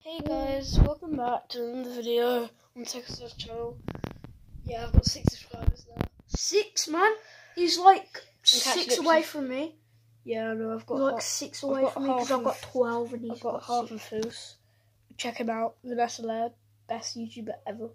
Hey guys, welcome back to another video on Texas channel. Yeah, I've got 6 subscribers now. 6, man? He's like 6 away from me. Yeah, I know, I've got He's like 6 away from me because I've got 12 and he's got half 6. of Foos. Check him out, Vanessa Laird, best YouTuber ever.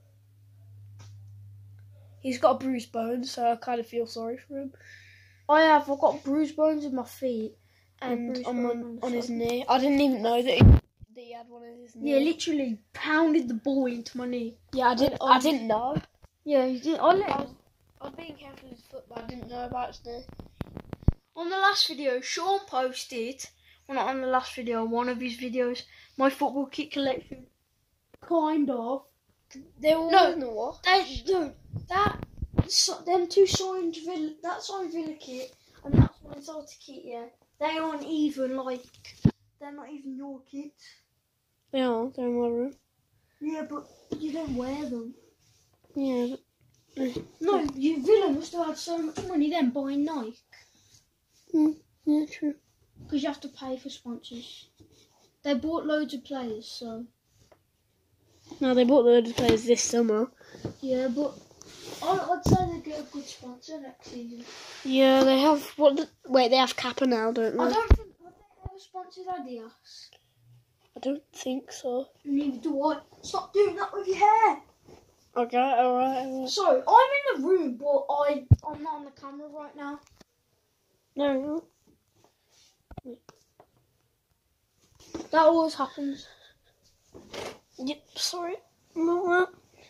He's got a bruised bone, so I kind of feel sorry for him. I've got bruised bones in my feet. And on his knee. I didn't even know that he had one in his knee. Yeah, literally pounded the ball into my knee. Yeah, I didn't know. Yeah, he did. I was being careful with his foot, but I didn't know about his knee. On the last video, Sean posted, well, not on the last video, one of his videos, my football kit collection. Kind of. They were all in the wash. Them two signed Villa, that signed Villa kit, and that's my Zolta kit, yeah. They aren't even they're not even your kits. They are, they're in my room. Yeah, but you don't wear them. Yeah. No, Villa must have had so much money then buying Nike. Yeah, true. Because you have to pay for sponsors. They bought loads of players, so. No, they bought loads of players this summer. Yeah, but I'd say they get a good sponsor next season. Yeah, they have. Wait, they have Kappa now, don't they? I don't think have they ever sponsored Adidas. I don't think so. Neither do I. Stop doing that with your hair. Okay, alright. Sorry, I'm in the room, but I'm not on the camera right now. No. That always happens. Yep, sorry. No.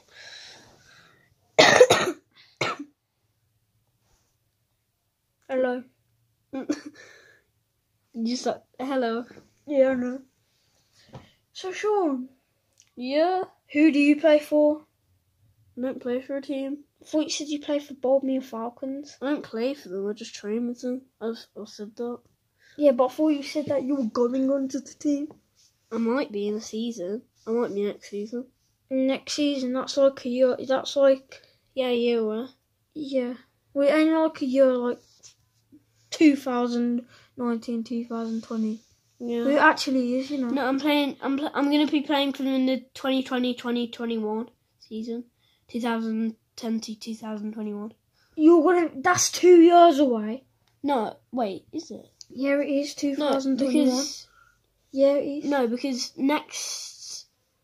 Hello. Just like, hello. Yeah, I know. So, Sean. Yeah? Who do you play for? I don't play for a team. I thought you said you play for Bodmin Falcons. I don't play for them, I just train with them. I've said that. Yeah, but I thought you said that you were going on to the team. I might be in a season. I might be next season. Next season, that's like a year. That's like, Yeah, you were. yeah. We ain't like a year, like 2019, 2020. Yeah. It actually is, you know. No, I'm going to be playing for them in the 2020-2021 season. 2010 to 2021. That's 2 years away. No, wait, is it? Yeah, it is 2021. No, because yeah, it is. No, because next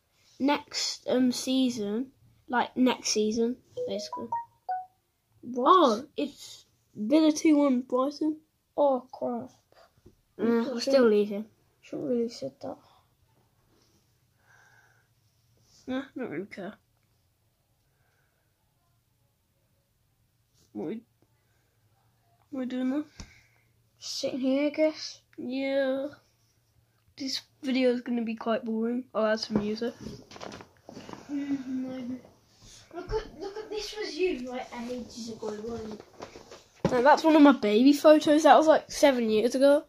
season, like next season, basically. What? Oh, it's Villa 2-1 Brighton. Oh, crap. We're still leaving. Shouldn't really said that. Nah, not really care. What we doing now? Sitting here, I guess. Yeah. This video is going to be quite boring. I'll add some music. Maybe. Look at this was you like ages ago, wasn't it? No, that's one of my baby photos. That was like 7 years ago.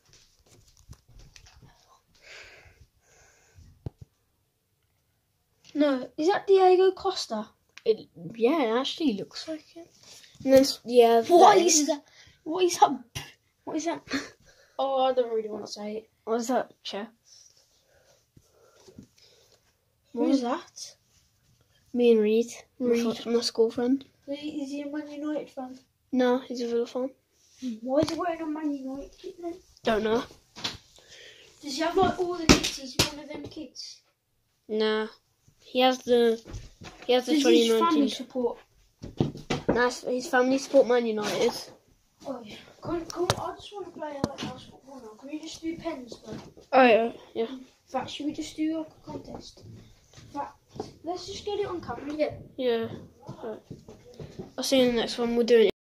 No, is that Diego Costa? Yeah, it actually looks like it. And then, yeah. What is that? What is that? What is that? Oh, I don't really want to say it. What is that, chair? Who is that? Me and Reed. Reed. My school friend. Is he a Man United fan? No, he's a Villa fan. Why is he wearing a Man United kit then? Don't know. Does he have like all the kits? He's one of them kids. Nah. He has the Does 2019. his family support? Nah, his family support Man United. Oh yeah. Come, I just want to play like house football now. Can we just do pens though? Oh yeah, yeah. In fact, should we just do like a contest? In fact, let's just get it on camera. Yeah. Yeah. Right. I'll see you in the next one. We're doing it.